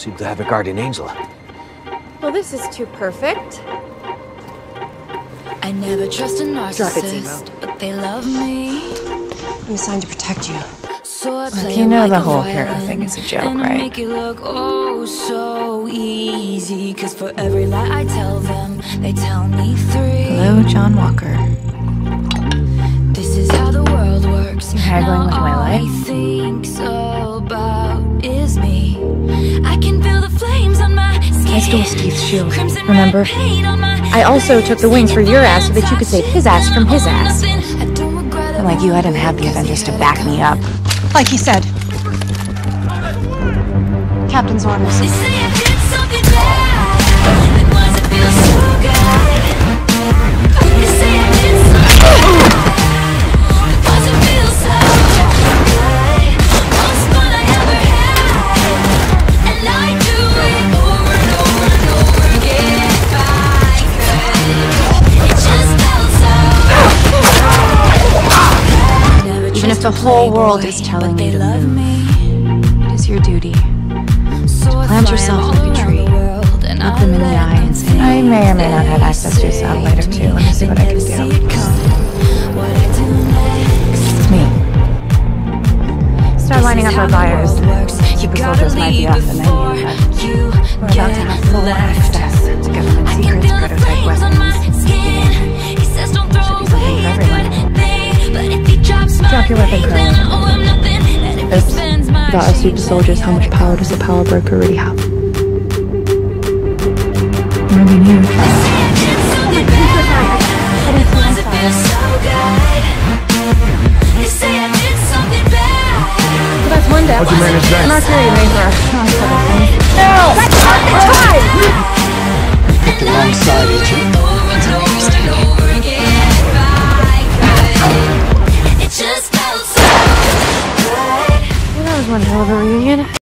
Seem to have a guardian angel. Well, this is too perfect. I never trust a narcissist, but they love me. I'm assigned to protect you. So I Look, play you know like the a whole hero violin, thing is a joke, and I right? make it look oh so easy. Cause for every lie I tell them, they tell me 3. Hello, John Walker. This is how the world works. You're haggling Now with my all life? I think about is me. I can feel the flames on my skin. I stole Steve's shield, Crimson remember? red paint on my I also took the wings for your ass so that you could save his ass from his ass. I don't regret it. Unlike you, I didn't have the Avengers to back me up. Like he said. Captain's orders. They say I did something bad. Then why does it feel so good? They say I did something bad. Why does it feel so good? Most fun I ever had, and I do it over and over and over again. If I could, it just felt so good. Never Even if trust the a whole world playboy, is telling but you they to love move, me. it is your duty. So I Plant fly yourself all like a around tree. the world, and Look I them in the let eye and say, them I may or may not have think access to a satellite or two. Let me see what I can they never see do. it come. What I do next. It's me. Start lining up our buyers. Super soldiers might be off the menu, but we're about to have full access to government secrets, prototype weapons. He says don't throw Should be something for everyone. but if he drops Drop your weapon, then I Colonel. owe him nothing. And if he Oops. spends my Without us super soldiers, how much power does a power broker really have? Maybe new. That's one day. How'd you manage that? I'm not sure you made for us. No! That's not the time! Pick the wrong side, agent. It just felt so good. Well, that was one hell of a reunion.